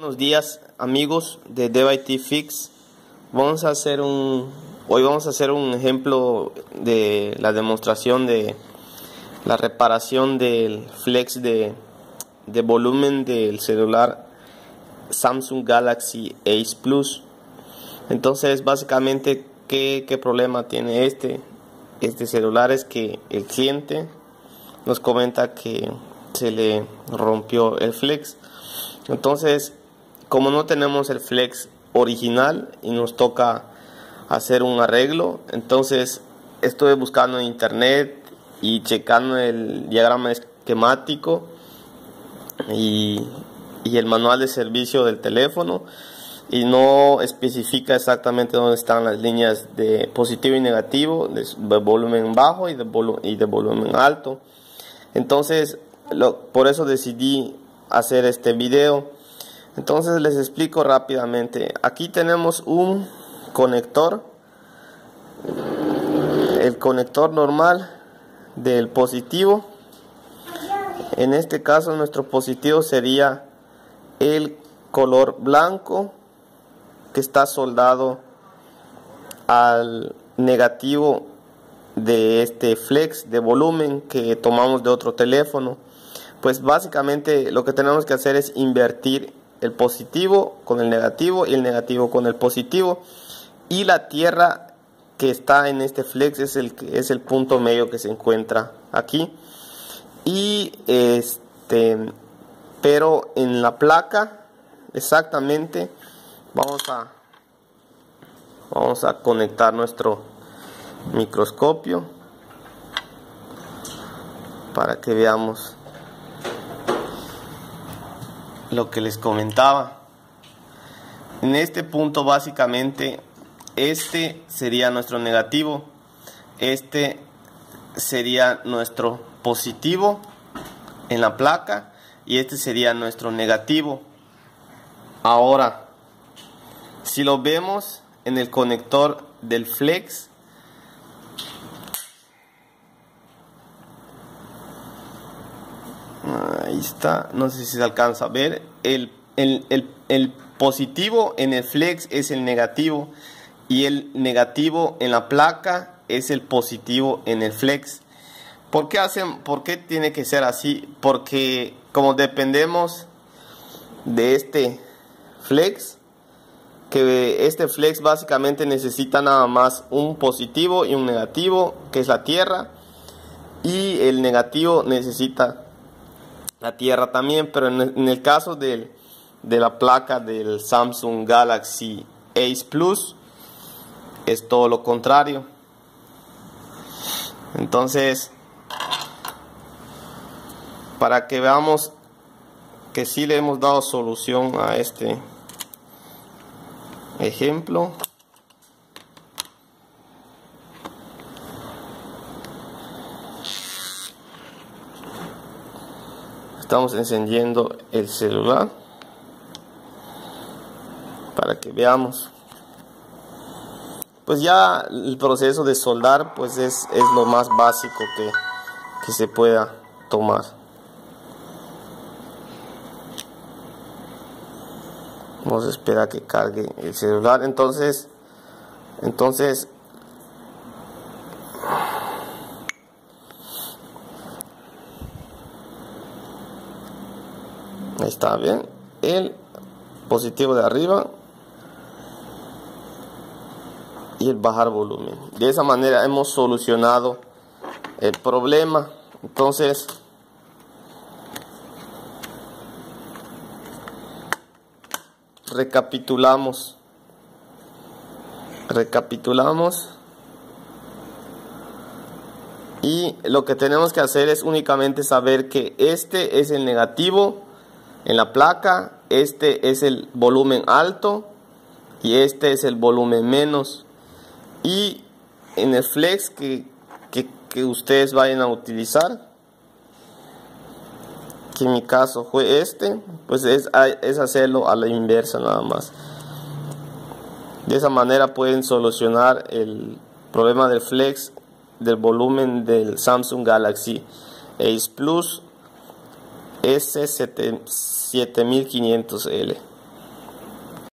Buenos días amigos de DevIT Fix. Hoy vamos a hacer un ejemplo de la demostración de la reparación del flex de volumen del celular Samsung Galaxy Ace Plus. Entonces básicamente ¿qué problema tiene este celular? Es que el cliente nos comenta que se le rompió el flex. Entonces, como no tenemos el flex original y nos toca hacer un arreglo, entonces estuve buscando en internet y checando el diagrama esquemático y el manual de servicio del teléfono, y no especifica exactamente dónde están las líneas de positivo y negativo, de volumen bajo y de volumen alto. Entonces por eso decidí hacer este video. Entonces les explico rápidamente. Aquí tenemos un conector, el conector normal del positivo. En este caso nuestro positivo sería el color blanco que está soldado al negativo de este flex de volumen que tomamos de otro teléfono. Pues básicamente lo que tenemos que hacer es invertir el positivo con el negativo y el negativo con el positivo, y la tierra que está en este flex es el punto medio que se encuentra aquí. Y pero en la placa exactamente vamos a conectar nuestro microscopio para que veamos lo que les comentaba. En este punto básicamente este sería nuestro negativo, este sería nuestro positivo en la placa y este sería nuestro negativo. Ahora, si lo vemos en el conector del flex, ahí está, no sé si se alcanza a ver, el positivo en el flex es el negativo y el negativo en la placa es el positivo en el flex. ¿Por qué tiene que ser así? Porque como dependemos de este flex, que este flex básicamente necesita nada más un positivo y un negativo, que es la tierra, y el negativo necesita la tierra también. Pero en el caso de la placa del Samsung Galaxy Ace Plus es todo lo contrario. Entonces, para que veamos que sí le hemos dado solución a este ejemplo, estamos encendiendo el celular para que veamos. Pues ya el proceso de soldar pues es lo más básico que se pueda tomar. Vamos a esperar a que cargue el celular. Entonces ahí está bien el positivo de arriba y el bajar volumen. De esa manera hemos solucionado el problema. Entonces recapitulamos y lo que tenemos que hacer es únicamente saber que este es el negativo en la placa, este es el volumen alto y este es el volumen menos. Y en el flex que ustedes vayan a utilizar, que en mi caso fue pues es hacerlo a la inversa nada más. De esa manera pueden solucionar el problema del flex del volumen del Samsung Galaxy Ace Plus S7500L.